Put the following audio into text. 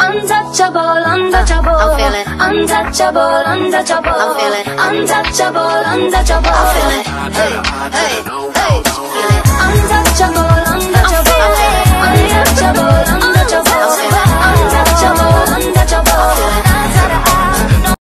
Untouchable, untouchable. I'm feeling Untouchable, untouchable. I'm feeling Untouchable, untouchable. I'm feeling. Hey, hey, hey.